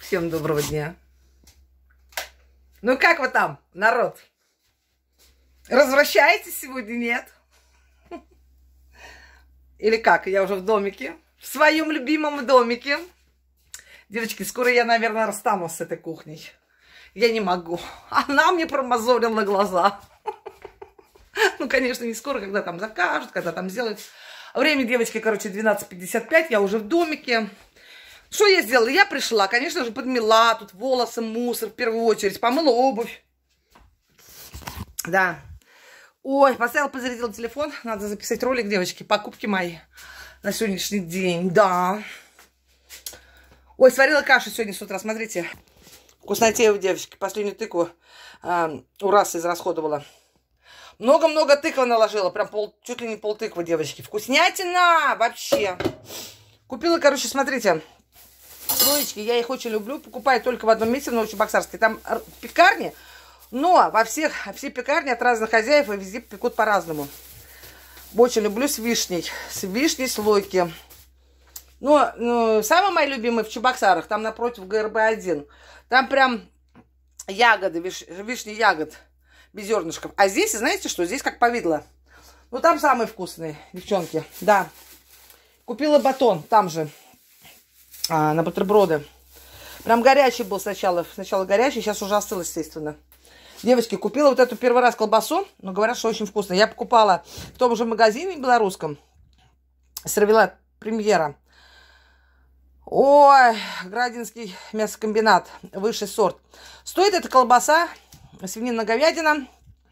Всем доброго дня. Ну как вы там, народ? Развращаетесь сегодня, нет? Или как? Я уже в домике. В своем любимом домике. Девочки, скоро я, наверное, расстанусь с этой кухней. Я не могу. Она мне промозолила глаза. Ну, конечно, не скоро, когда там закажут, когда там сделают. Время, девочки, короче, 12:55. Я уже в домике. Что я сделала? Я пришла, конечно же, подмела тут волосы, мусор в первую очередь. Помыла обувь. Да. Ой, поставила, позарядила телефон. Надо записать ролик, девочки, покупки мои на сегодняшний день. Да. Ой, сварила кашу сегодня с утра, смотрите. Вкуснотею, девочки. Последнюю тыкву раз израсходовала. Много-много тыквы наложила. Прям чуть ли не полтыквы, девочки. Вкуснятина вообще. Купила, короче, смотрите. Слоечки, я их очень люблю. Покупаю только в одном месте, в Новочебоксарске. Там пекарни, но все пекарни от разных хозяев и везде пекут по-разному. Очень люблю с вишней. С вишней слойки. Но самые мои любимые в Чебоксарах, там напротив ГРБ-1. Там прям ягоды, вишни ягод, без зернышков. А здесь, знаете что, здесь как повидло. Ну, там самые вкусные, девчонки. Да. Купила батон там же. На бутерброды. Прям горячий был сначала. Сначала горячий, сейчас уже остыл, естественно. Девочки, купила вот эту первый раз колбасу. Но говорят, что очень вкусно. Я покупала в том же магазине белорусском. Сервелат Премьера. Ой, Градинский мясокомбинат. Высший сорт. Стоит эта колбаса, свинина-говядина.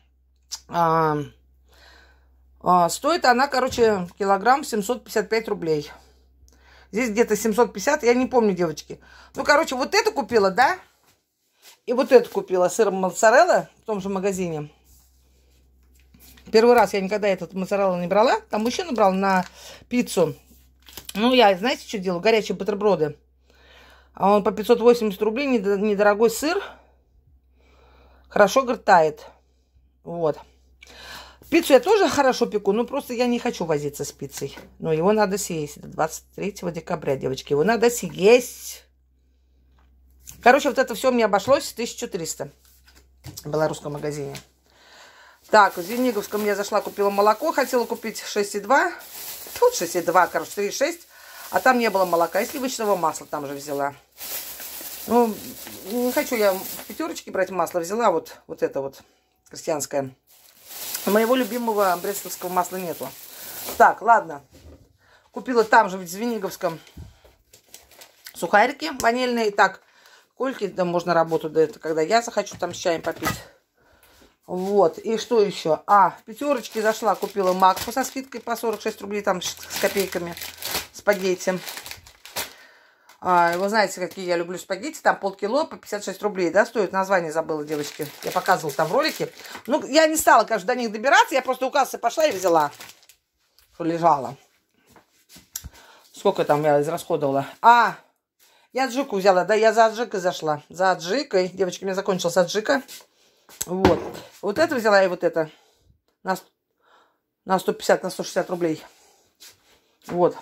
Стоит она, короче, килограмм 755 рублей. Здесь где-то 750, я не помню, девочки. Ну, короче, вот эту купила, да? И вот эту купила, сыром моцарелла в том же магазине. Первый раз я никогда этот моцарелла не брала. Там мужчина брал на пиццу. Ну, я, знаете, что делаю? Горячие бутерброды. А он по 580 рублей, недорогой сыр. Хорошо гортает. Вот. Пиццу я тоже хорошо пеку, но просто я не хочу возиться с пиццей. Но его надо съесть. Это 23 декабря, девочки. Его надо съесть. Короче, вот это все мне обошлось 1300 в белорусском магазине. Так, в Звениговском я зашла, купила молоко. Хотела купить 6,2. Тут 6,2, короче, 3,6. А там не было молока. И сливочного масла там же взяла. Ну, не хочу я в пятерочке брать масло. Взяла вот это вот крестьянское. Моего любимого брестовского масла нету. Так, ладно. Купила там же в Звениговском сухарики ванильные. Так, сколько там можно работать до этого, когда я захочу там с чаем попить. Вот. И что еще? В пятерочке зашла, купила макфу со скидкой по 46 рублей, там с копейками. Спагетти. Вы знаете, какие я люблю спагетти. Там полкило по 56 рублей, да, стоит. Название забыла, девочки. Я показывала там в ролике. Ну, я не стала, конечно, до них добираться. Я просто у кассы пошла и взяла. Что лежала. Сколько там я израсходовала? Я аджику взяла. Да, я за аджикой зашла. За аджикой. Девочки, у меня закончилась аджика. Вот. Вот это взяла и вот это. На 150, на 160 рублей. Вот.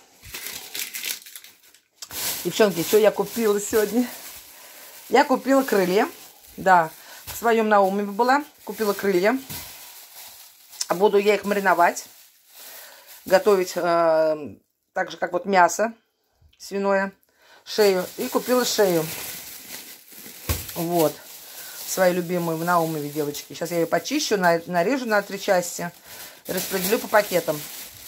Девчонки, что я купила сегодня? Я купила крылья. Да, в своем Науме была. Купила крылья. Буду я их мариновать. Готовить так же, как вот мясо свиное. Шею. И купила шею. Вот. Свою любимую в Наумове, девочки. Сейчас я ее почищу, нарежу на 3 части. И распределю по пакетам.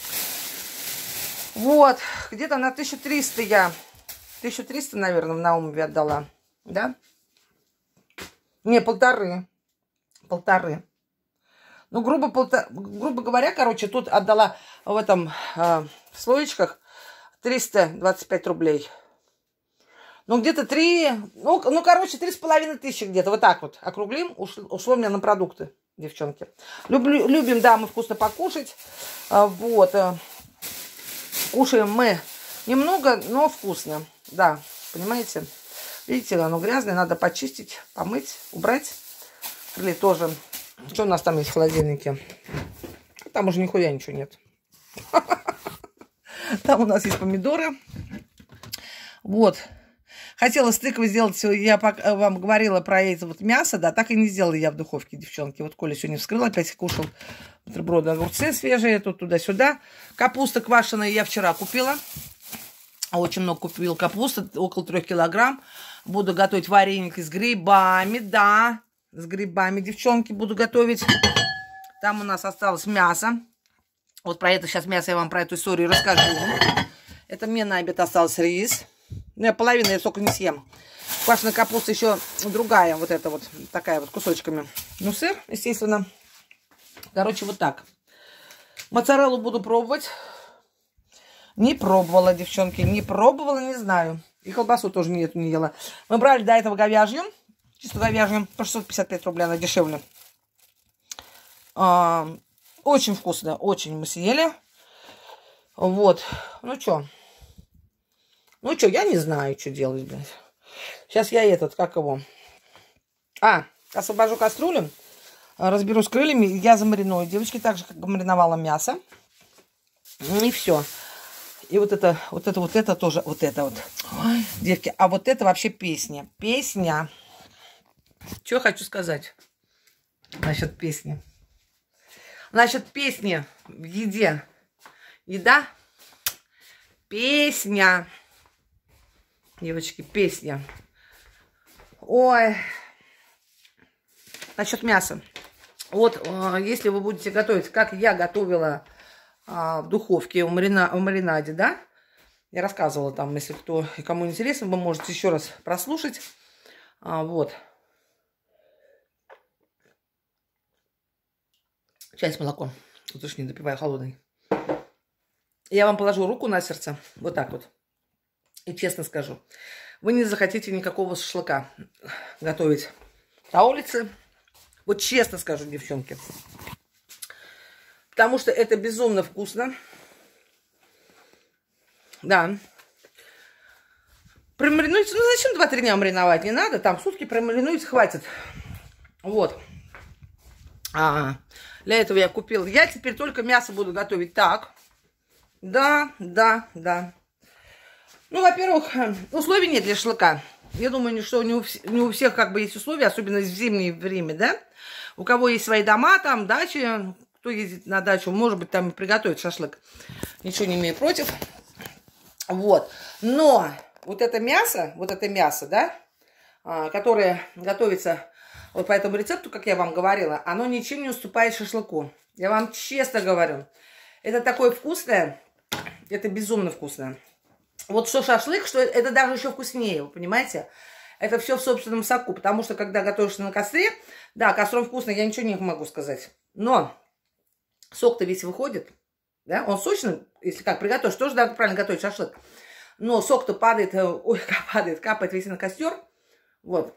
Вот. Где-то на 1300 я... 1300, наверное, в Наумове отдала. Да? Не, 1,5. 1,5. Ну, грубо говоря, короче, тут отдала в этом в слоечках 325 рублей. Ну, где-то 3... Ну, короче, 3500 где-то. Вот так вот округлим. Ушло у меня на продукты, девчонки. Любим, да, мы вкусно покушать. Вот. Кушаем мы немного, но вкусно. Да, понимаете? Видите, оно грязное, надо почистить, помыть, убрать. Или тоже. Что у нас там есть в холодильнике? Там уже нихуя ничего нет. Там у нас есть помидоры. Вот. Хотела с тыквой сделать, я вам говорила про это вот мясо, да, так и не сделала я в духовке, девчонки. Вот Коля сегодня вскрыл, опять кушал бутерброды, огурцы свежие, тут туда-сюда. Капуста квашеная я вчера купила. Очень много купила капусты, около 3 килограмм. Буду готовить вареники с грибами, да, с грибами, девчонки, буду готовить. Там у нас осталось мясо. Вот про это сейчас мясо я вам про эту историю расскажу. Это мне на обед остался рис. Ну, я половину, я столько не съем. Квашеная капуста еще другая, вот эта вот, такая вот кусочками. Ну, сыр, естественно. Короче, вот так. Моцареллу буду пробовать. Не пробовала, девчонки, не пробовала, не знаю. И колбасу тоже не ела. Мы брали до этого говяжью, чисто говяжью, по 655 рублей, она дешевле. Очень вкусно, очень мы съели. Вот, ну что, я не знаю, что делать, блядь. Сейчас я как его. Освобожу кастрюлю, разберу с крыльями, я замариную. Девочки так же, как мариновала мясо. И все. И вот это тоже, вот это вот. Ой, девки, а вот это вообще песня. Песня. Что хочу сказать насчет песни. Насчет песни в еде. Еда. Песня. Девочки, песня. Ой. Насчет мяса. Вот, если вы будете готовить, как я готовила в духовке в маринаде, да? Я рассказывала там, если кому интересно, вы можете еще раз прослушать. Вот. Чай с молоком. Вот уж не допиваю, холодный. Я вам положу руку на сердце. Вот так вот. И честно скажу. Вы не захотите никакого шашлыка готовить на улице. Вот честно скажу, девчонки. Потому что это безумно вкусно. Да. Промаринуйте. Ну, зачем 2-3 дня мариновать? Не надо. Там сутки промаринуйте, хватит. Вот. Для этого я купила. Я теперь только мясо буду готовить так. Да. Ну, во-первых, условий нет для шашлыка. Я думаю, что не у всех как бы есть условия, особенно в зимнее время, да? У кого есть свои дома, там, дачи, кто ездит на дачу, может быть, там и приготовить шашлык. Ничего не имею против. Вот. Но вот это мясо, да, которое готовится вот по этому рецепту, как я вам говорила, оно ничем не уступает шашлыку. Я вам честно говорю. Это такое вкусное, это безумно вкусное. Вот что шашлык, что это даже еще вкуснее, вы понимаете? Это все в собственном соку, потому что когда готовишь на костре, да, костром вкусно, я ничего не могу сказать. Но сок-то весь выходит, да, он сочный, если как приготовишь, тоже да, правильно готовить шашлык. Но сок-то падает, капает весь на костер, вот.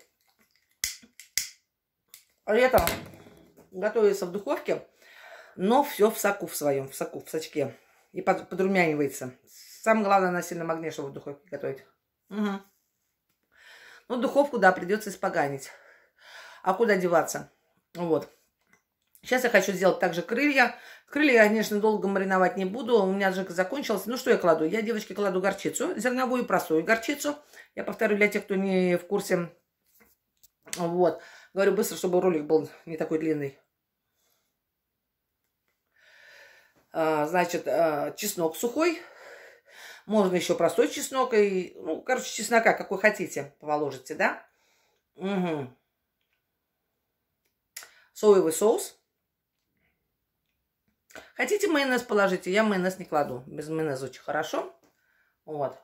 Это готовится в духовке, но все в соку в своем, в сачке. И подрумянивается. Самое главное, на сильном огне, чтобы в духовке готовить. Угу. Ну, духовку, да, придется испоганить. А куда деваться? Вот. Сейчас я хочу сделать также крылья. Крылья я, конечно, долго мариновать не буду. У меня жирка закончилась. Ну, что я кладу? Я, девочки, кладу горчицу. Зерновую простую горчицу. Я повторю для тех, кто не в курсе. Вот. Говорю быстро, чтобы ролик был не такой длинный. Значит, чеснок сухой. Можно еще простой чеснок. И, ну, короче, чеснока, какой хотите, положите, да? Угу. Соевый соус. Хотите майонез положите, я майонез не кладу. Без майонеза очень хорошо. Вот.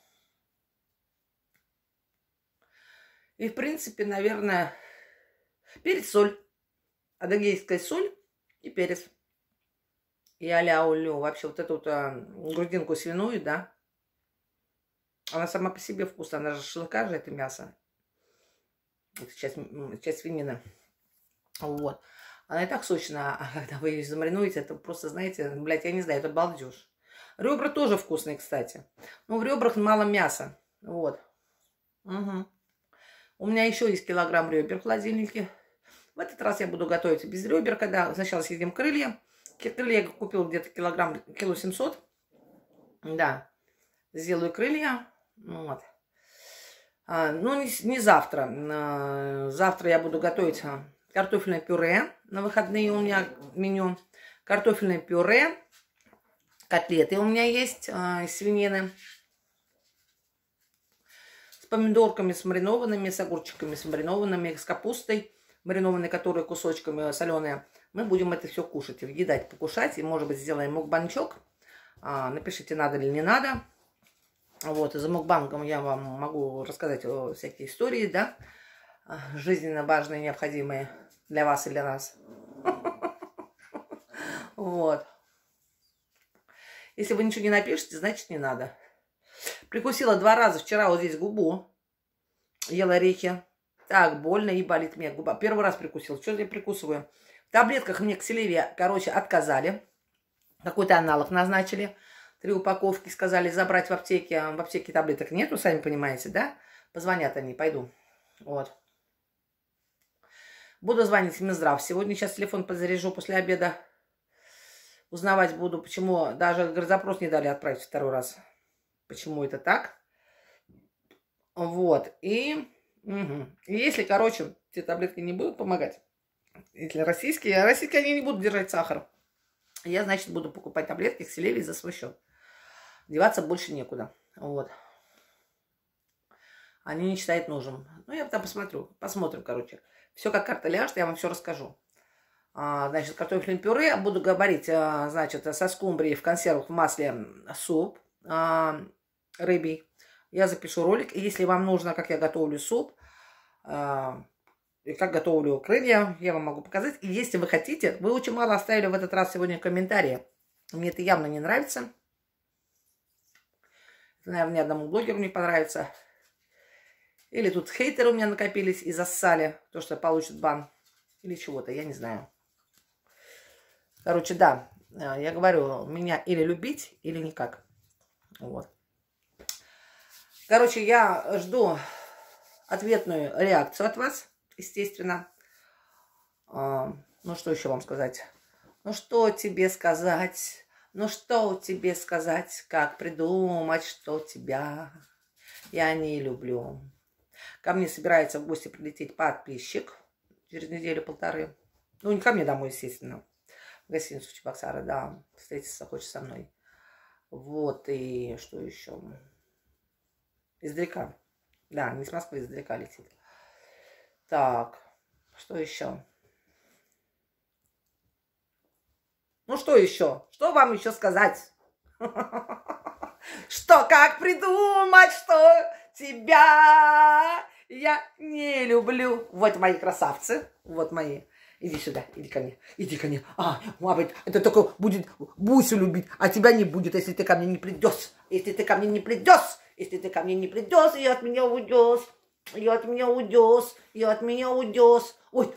И, в принципе, наверное, перец, соль. Адыгейская соль и перец. И аля-улю. Вообще, вот эту вот грудинку свиную, да. Она сама по себе вкусная. Она же шашлыка же, это мясо. Это часть свинины. Вот. Она и так сочная, а когда вы ее замаринуете, это просто, знаете, блядь, я не знаю, это балдеж. Ребра тоже вкусные, кстати. Но в ребрах мало мяса. Вот. Угу. У меня еще есть килограмм ребер в холодильнике. В этот раз я буду готовить без ребер, когда сначала съедим крылья. Крылья я купила где-то кило 700. Да. Сделаю крылья. Вот. Ну, не завтра. Завтра я буду готовить картофельное пюре. На выходные у меня меню. Картофельное пюре. Котлеты у меня есть из свинины. С помидорками, с маринованными, с огурчиками, с маринованными, с капустой, маринованной, которые кусочками соленые. Мы будем это все кушать, въедать, покушать. И, может быть, сделаем мукбанчок. Напишите, надо или не надо. Вот, и за мукбангом я вам могу рассказать всякие истории, да, жизненно важные, необходимые для вас и для нас. Вот. Если вы ничего не напишете, значит, не надо. Прикусила 2 раза вчера вот здесь губу. Ела орехи. Так, больно и болит мне губа. 1 раз прикусила. Что я прикусываю? В таблетках мне ксилевия, короче, отказали. Какой-то аналог назначили. 3 упаковки сказали забрать в аптеке. В аптеке таблеток нету, сами понимаете, да? Позвонят они, пойду. Вот. Буду звонить в Минздрав. Сегодня сейчас телефон подзаряжу после обеда. Узнавать буду, почему даже, говорит, запрос не дали отправить 2 раз. Почему это так? Вот. И если, короче, те таблетки не будут помогать, если российские они не будут держать сахар, я, значит, буду покупать таблетки ксилевии за свой счет. Деваться больше некуда. Вот. Они не считают нужным. Ну, я там посмотрю. Посмотрим, короче. Все как карта ляжет, я вам все расскажу. Значит, картофельное пюре. Буду говорить, значит, со скумбрией в консервах в масле суп рыбий. Я запишу ролик. И если вам нужно, как я готовлю суп, и как готовлю крылья, я вам могу показать. И если вы хотите, вы очень мало оставили в этот раз сегодня комментарии. Мне это явно не нравится. Это, наверное, ни одному блогеру не понравится. Или тут хейтеры у меня накопились и зассали то, что получат бан. Или чего-то, я не знаю. Короче, да, я говорю, меня или любить, или никак. Вот. Короче, я жду ответную реакцию от вас, естественно. Ну, что еще вам сказать? Ну, что тебе сказать? Ну, что тебе сказать? Как придумать, что тебя я не люблю? Ко мне собирается в гости прилететь подписчик через неделю-полторы. Ну, не ко мне домой, естественно. В гостиницу Чебоксары, да. Встретиться хочет со мной. Вот, и что еще? Издалека. Да, не с Москвы, издалека летит. Так, что еще? Ну, что еще? Что вам еще сказать? Что, как придумать, что тебя я не люблю? Вот мои красавцы, вот мои. Иди сюда, иди ко мне, иди ко мне. Мама, это только будет Бусю любить, а тебя не будет, если ты ко мне не придешь. Если ты ко мне не придешь, если ты ко мне не придешь, и от меня уйдешь. И от меня уйдешь, и от меня уйдешь. Ой,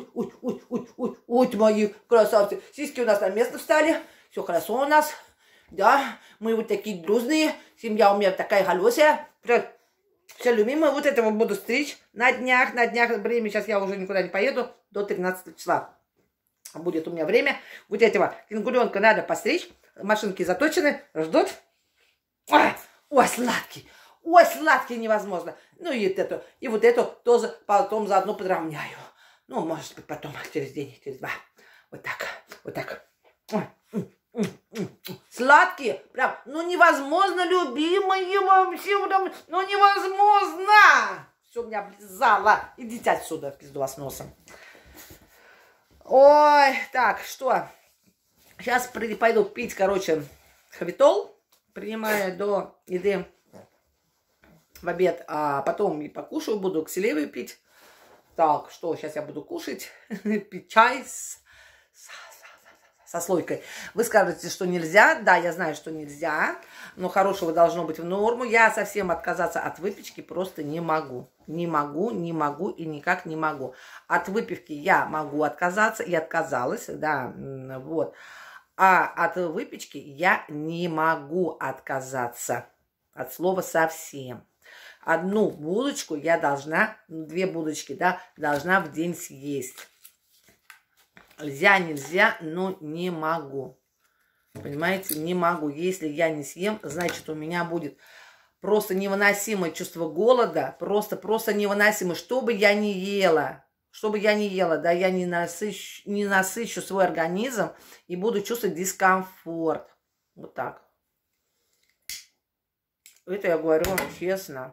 мои красавцы. Сиськи у нас на место встали. Все хорошо у нас. Да, мы вот такие дружные. Семья у меня такая хорошая. Все любимые. Вот этого буду стричь на днях. Время сейчас я уже никуда не поеду. До 13 числа будет у меня время. Вот этого кенгуренка надо постричь. Машинки заточены. Ждут. Ой, сладкий. Ой, сладкий невозможно. Ну и вот эту тоже потом заодно подровняю. Ну, может быть, потом, через день, через 2. Вот так. Сладкие, прям, ну невозможно, любимые вообще, ну невозможно. Все меня облизало. Идите отсюда, в пизду вас носом. Ой, так, что? Сейчас пойду пить, короче, хавитол. Принимаю до еды в обед, а потом и покушаю, буду ксилевию пить. Так, что, сейчас я буду кушать, пить чай со слойкой. Вы скажете, что нельзя. Да, я знаю, что нельзя, но хорошего должно быть в норму. Я совсем отказаться от выпечки просто не могу. Не могу и никак не могу. От выпивки я могу отказаться и отказалась, да, вот. А от выпечки я не могу отказаться. От слова совсем. 1 булочку я должна, 2 булочки, да, должна в день съесть. Нельзя, но не могу. Понимаете, не могу. Если я не съем, значит, у меня будет Просто невыносимое чувство голода, просто невыносимое. Что бы я ни ела, да, я не насыщу свой организм и буду чувствовать дискомфорт. Вот так. Это я говорю вам честно.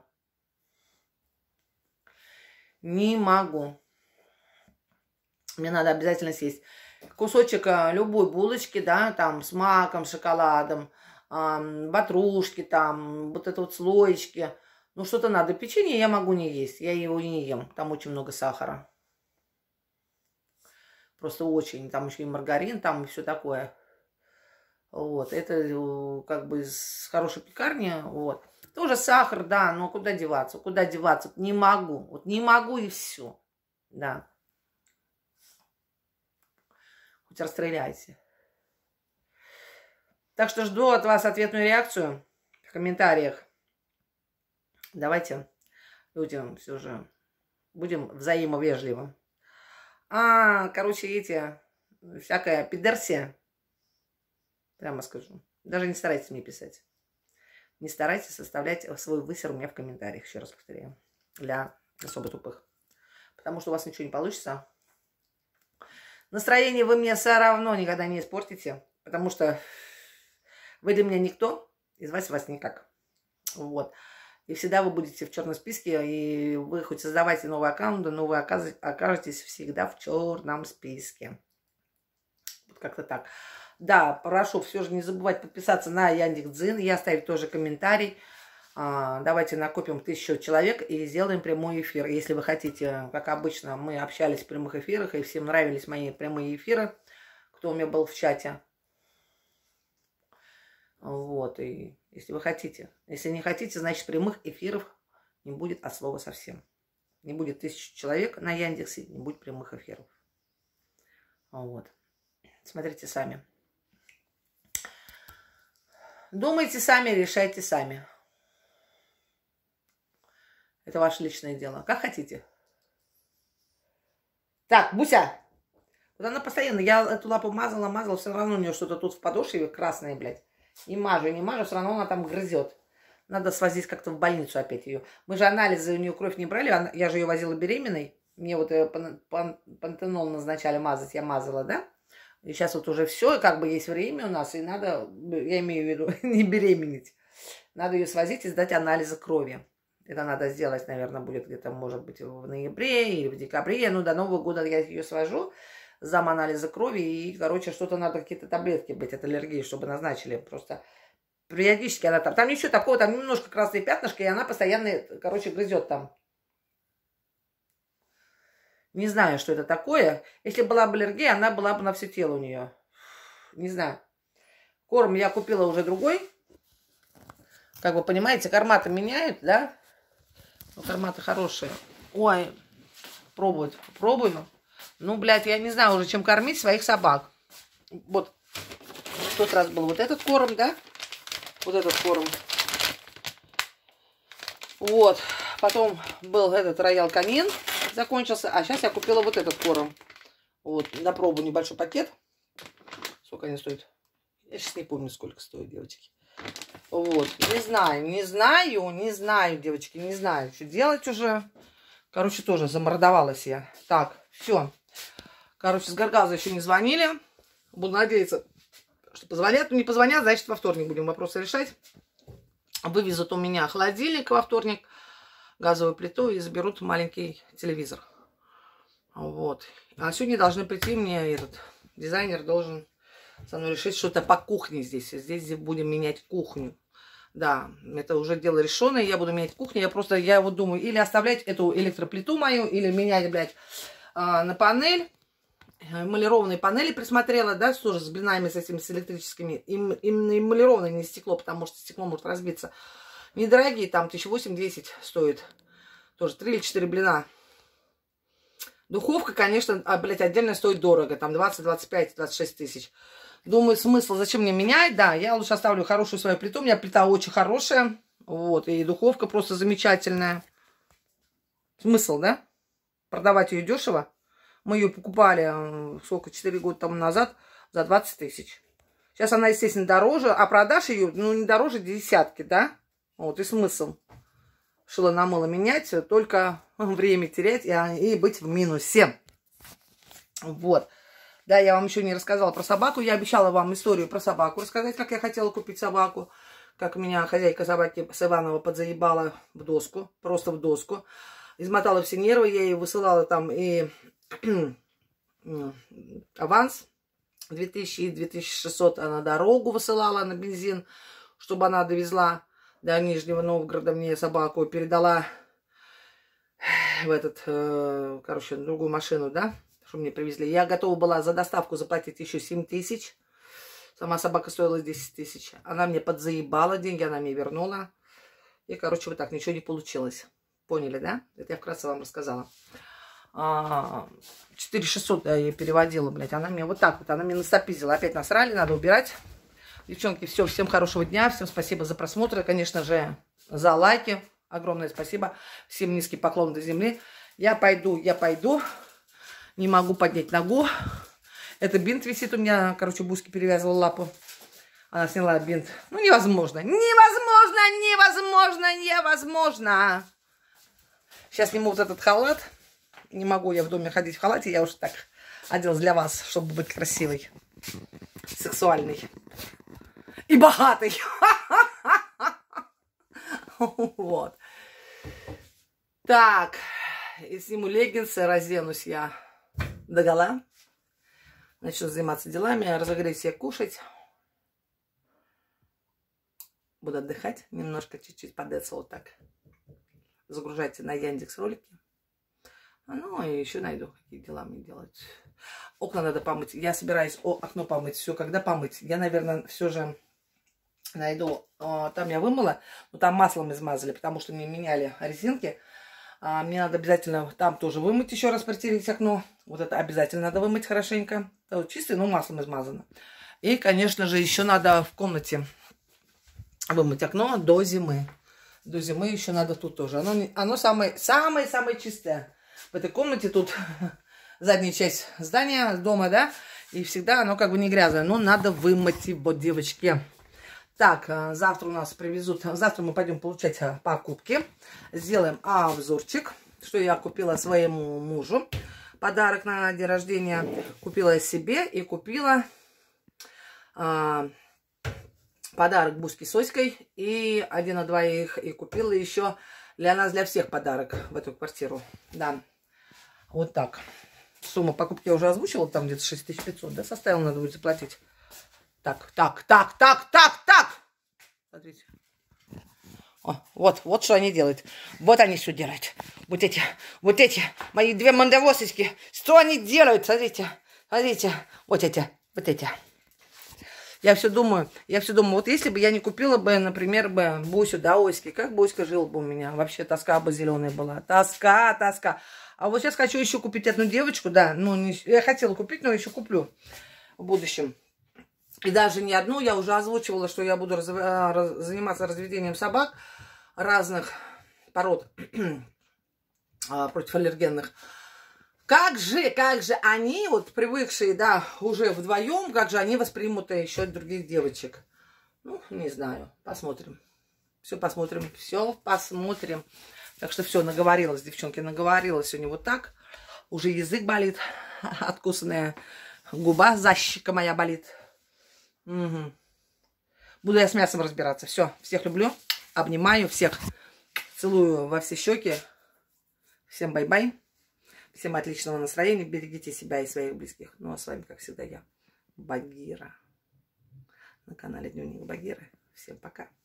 Не могу. Мне надо обязательно съесть кусочек любой булочки, да, там с маком, шоколадом, ватрушки, там, вот это вот слоечки. Ну, что-то надо. Печенье я могу не есть. Я его не ем. Там очень много сахара. Просто очень. Там еще и маргарин, там и все такое. Вот. Это как бы из хорошей пекарни. Вот. Тоже сахар, да, но куда деваться? Куда деваться? Не могу. Вот не могу и все. Да. Хоть расстреляйте. Так что жду от вас ответную реакцию в комментариях. Давайте, люди, все же будем взаимовежливы. Короче, эти, всякая пидерсия, прямо скажу. Даже не старайтесь мне писать. Не старайтесь составлять свой высер у меня в комментариях, еще раз повторяю, для особо тупых. Потому что у вас ничего не получится. Настроение вы мне все равно никогда не испортите, потому что вы для меня никто, и звать вас никак. Вот. И всегда вы будете в черном списке, и вы хоть создавайте новые аккаунты, но вы окажетесь всегда в черном списке. Вот как-то так. Да, прошу все же не забывать подписаться на Яндекс.Дзен и оставить тоже комментарий. Давайте накопим 1000 человек и сделаем прямой эфир. Если вы хотите, как обычно, мы общались в прямых эфирах, и всем нравились мои прямые эфиры, кто у меня был в чате. Вот, и если вы хотите. Если не хотите, значит прямых эфиров не будет от слова совсем. Не будет 1000 человек на Яндексе, не будет прямых эфиров. Вот. Смотрите сами. Думайте сами, решайте сами. Это ваше личное дело. Как хотите. Так, Буся. Вот она постоянно, я эту лапу мазала, все равно у нее что-то тут в подошве красное, блядь. Не мажу, все равно она там грызет. Надо свозить как-то в больницу опять ее. Мы же анализы у нее кровь не брали, я же ее возила беременной. Мне вот пантенол назначали мазать, я мазала, да? И сейчас вот уже все, как бы есть время у нас, и надо, я имею в виду, не беременеть. Надо ее свозить и сдать анализы крови. Это надо сделать, наверное, будет где-то, может быть, в ноябре или в декабре. Ну, до Нового года я ее свожу, сдам анализы крови, и, короче, что-то надо, какие-то таблетки быть от аллергии, чтобы назначили. Просто периодически она там ничего такого, там немножко красные пятнышки, и она постоянно, короче, грызет там. Не знаю, что это такое. Если была бы аллергия, она была бы на все тело у нее. Не знаю. Корм я купила уже другой. Как вы понимаете, корма-то меняют, да? Ну, корма-то хорошие. Ой, попробую. Ну, блядь, я не знаю уже, чем кормить своих собак. Вот. В тот раз был вот этот корм, да? Вот этот корм. Вот. Потом был этот Роял Канин. Закончился. А сейчас я купила вот этот корм. Вот. На пробу небольшой пакет. Сколько они стоят? Я сейчас не помню, сколько стоит, девочки. Вот. Не знаю, девочки, не знаю, что делать уже. Короче, тоже замордовалась я. Так, все. Короче, с Гаргаза еще не звонили. Буду надеяться, что позвонят. Не позвонят, значит, во вторник будем вопросы решать. Вывезут у меня холодильник во вторник, газовую плиту и заберут маленький телевизор. Вот. А сегодня должны прийти мне этот дизайнер, должен со мной решить что-то по кухне здесь. Здесь будем менять кухню. Да, это уже дело решенное. Я буду менять кухню. Я вот думаю, или оставлять эту электроплиту мою, или менять, блядь, на панель. Эмалированные панели присмотрела, да, тоже с блинами, с этими, с электрическими. Именно эмалированное, не стекло, потому что стекло может разбиться. Недорогие, там 1008-10 стоит. Тоже 3 или 4 блина. Духовка, конечно, блядь, отдельно стоит дорого. Там 20, 25, 26 тысяч. Думаю, смысл, зачем мне менять? Да, я лучше оставлю хорошую свою плиту. У меня плита очень хорошая. Вот, и духовка просто замечательная. Смысл, да? Продавать ее дешево. Мы ее покупали, сколько, 4 года тому назад за 20 тысяч. Сейчас она, естественно, дороже. А продашь ее, ну, не дороже десятки, да? Вот и смысл. Шило на мыло менять, только время терять и быть в минусе. Вот. Да, я вам еще не рассказала про собаку. Я обещала вам историю про собаку рассказать, как я хотела купить собаку. Как меня хозяйка собаки с Иванова подзаебала в доску. Просто в доску. Измотала все нервы. Я ей высылала там и аванс. 2000 и 2600 на дорогу высылала, на бензин, чтобы она довезла до Нижнего Новгорода мне собаку. Передала в этот, короче, другую машину, да, что мне привезли. Я готова была за доставку заплатить еще 7000. Сама собака стоила 10 000. Она мне подзаебала, деньги она мне вернула. И, короче, вот так, ничего не получилось. Поняли, да? Это я вкратце вам рассказала. 4600 я ей переводила, блядь. Она мне вот так вот, она мне настопизила. Опять насрали, надо убирать. Девчонки, все, всем хорошего дня. Всем спасибо за просмотр. И, конечно же, за лайки. Огромное спасибо. Всем низкий поклон до земли. Я пойду. Не могу поднять ногу. Это бинт висит у меня. Короче, Буське перевязывала лапу. Она сняла бинт. Ну, невозможно. Невозможно. Сейчас сниму вот этот халат. Не могу я в доме ходить в халате. Я уже так оделась для вас, чтобы быть красивой, сексуальной и богатой. Вот. Так. И сниму леггинсы, разденусь я догола. Начну заниматься делами, разогреюсь себе кушать. Буду отдыхать немножко, чуть-чуть подеться вот так. Загружайте на Яндекс ролики. Ну, и еще найду, какие дела мне делать. Окна надо помыть. Я собираюсь окно помыть. Все, когда помыть? Я, наверное, все же найду. Там я вымыла, но там маслом измазали, потому что мне меняли резинки. Мне надо обязательно там тоже вымыть, еще раз протереть окно. Вот это обязательно надо вымыть хорошенько. Это вот чистое, но маслом измазано. И, конечно же, еще надо в комнате вымыть окно до зимы. До зимы еще надо тут тоже. Оно самое чистое. В этой комнате тут задняя часть здания, дома, да, и всегда оно как бы не грязное, но надо вымыть его, девочки. Так, завтра у нас привезут, завтра мы пойдем получать покупки, сделаем обзорчик, что я купила своему мужу, подарок на день рождения, купила себе и купила подарок Буське с Оськой, и 1 на 2 и купила еще для нас, для всех подарок в эту квартиру, да. Вот так. Сумма покупки я уже озвучила, там где-то 6500, да, составила, надо будет заплатить. Так. Смотрите. О, вот что они делают. Вот они что делают. Вот эти, мои 2 мандавосочки. Что они делают? Смотрите. Вот эти. Я все думаю, вот если бы я не купила бы, например, Бусю, да, Оськи, как Буська жил бы у меня? Вообще тоска бы зеленая была. Тоска. А вот сейчас хочу еще купить одну девочку, да, ну, я хотела купить, но еще куплю в будущем. И даже не одну, я уже озвучивала, что я буду заниматься разведением собак разных пород против аллергенных. Как же они, вот привыкшие, да, уже вдвоем, как же они воспримут еще других девочек? Ну, не знаю, посмотрим. Все посмотрим. Так что все, наговорилась, девчонки, наговорилась сегодня вот так. Уже язык болит, откусанная губа, защека моя болит. Угу. Буду я с мясом разбираться. Все, всех люблю, обнимаю, всех целую во все щеки. Всем бай-бай. Всем отличного настроения. Берегите себя и своих близких. Ну, а с вами, как всегда, я, Багира. На канале Дневник Багиры. Всем пока.